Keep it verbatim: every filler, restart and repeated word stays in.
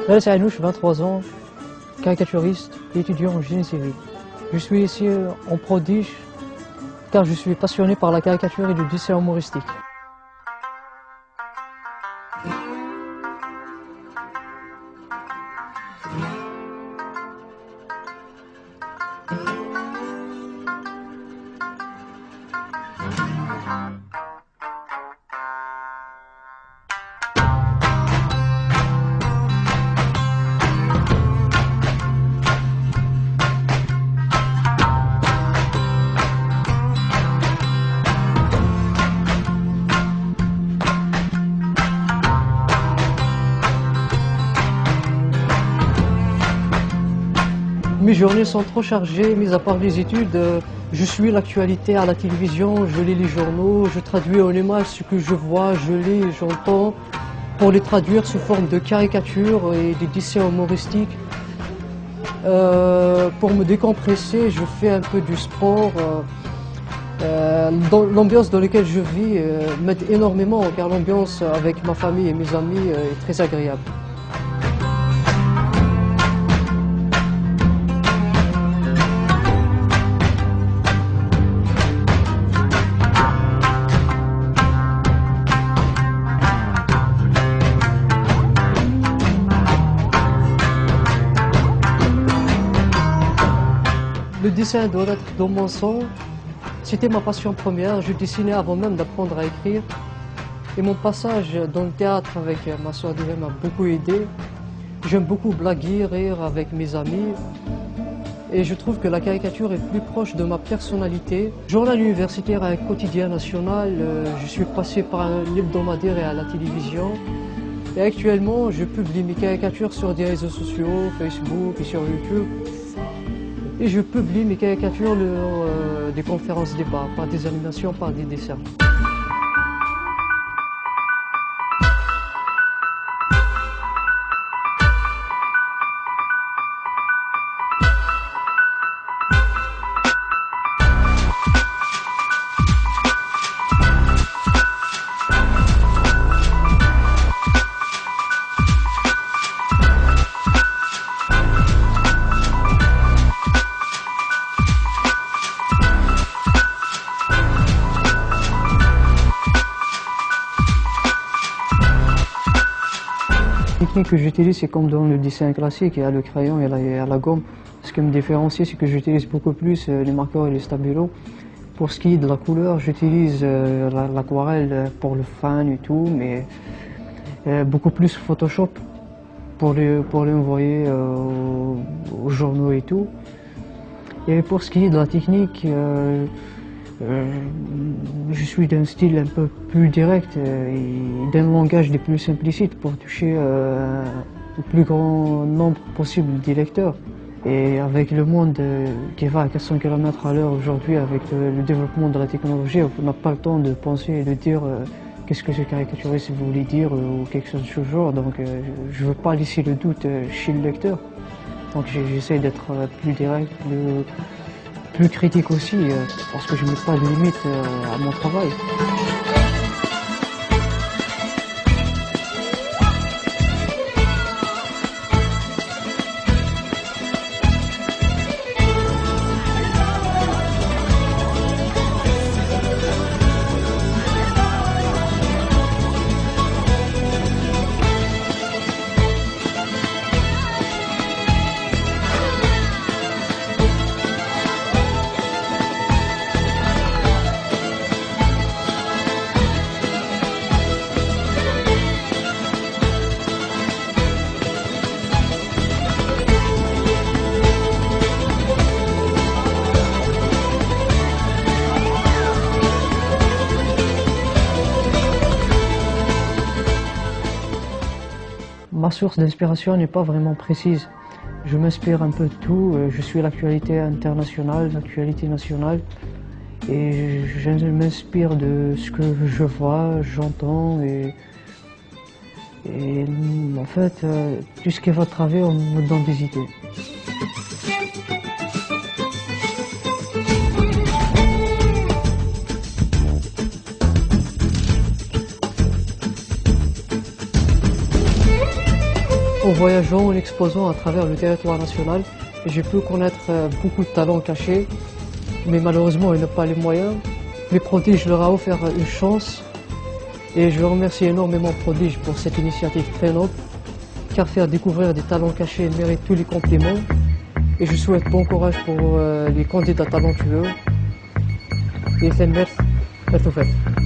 Là, c'est Anouche, vingt-trois ans, caricaturiste et étudiant en génie civil. Je suis ici en prodige car je suis passionné par la caricature et le dessin humoristique. Mes journées sont trop chargées, mis à part les études, je suis l'actualité à la télévision, je lis les journaux, je traduis en images ce que je vois, je lis, j'entends, pour les traduire sous forme de caricatures et des dessins humoristiques. Euh, pour me décompresser, je fais un peu du sport. Euh, dans l'ambiance dans laquelle je vis euh, m'aide énormément car l'ambiance avec ma famille et mes amis euh, est très agréable. Le dessin doit être dans mon sang. C'était ma passion première. Je dessinais avant même d'apprendre à écrire. Et mon passage dans le théâtre avec ma soeur Dylan m'a beaucoup aidé. J'aime beaucoup blaguer, rire avec mes amis. Et je trouve que la caricature est plus proche de ma personnalité. Journal universitaire à un quotidien national, je suis passé par un hebdomadaire et à la télévision. Et actuellement, je publie mes caricatures sur des réseaux sociaux, Facebook et sur YouTube. Et je publie mes caricatures lors euh, des conférences débats, par des animations, par des dessins. La technique que j'utilise, c'est comme dans le dessin classique, il y a le crayon et la, et la gomme. Ce qui me différencie, c'est que j'utilise beaucoup plus les marqueurs et les stabilos. Pour ce qui est de la couleur, j'utilise euh, l'aquarelle pour le fan et tout, mais euh, beaucoup plus Photoshop pour les, pour les envoyer euh, aux, aux journaux et tout. Et pour ce qui est de la technique, euh, Euh, je suis d'un style un peu plus direct euh, et d'un langage des plus simplicites pour toucher euh, le plus grand nombre possible de lecteurs. Et avec le monde euh, qui va à quatre cents kilomètres à l'heure aujourd'hui, avec le, le développement de la technologie, on n'a pas le temps de penser et de dire euh, qu'est-ce que ce caricaturiste voulait dire euh, ou quelque chose de ce genre. Donc euh, je ne veux pas laisser le doute euh, chez le lecteur. Donc j'essaie d'être euh, plus direct, plus, plus critique aussi, euh, parce que je ne mets pas de limite euh, à mon travail. Ma source d'inspiration n'est pas vraiment précise. Je m'inspire un peu de tout. Je suis l'actualité internationale, l'actualité nationale. Et je m'inspire de ce que je vois, j'entends. Et, et en fait, tout ce qui va de travers me donne des idées. voyageant, en exposant à travers le territoire national, j'ai pu connaître euh, beaucoup de talents cachés, mais malheureusement ils n'ont pas les moyens. Mais Prodige leur a offert une chance et je remercie énormément Prodige pour cette initiative très noble, car faire découvrir des talents cachés mérite tous les compliments. Et je souhaite bon courage pour euh, les candidats talentueux. Et c'est une merci.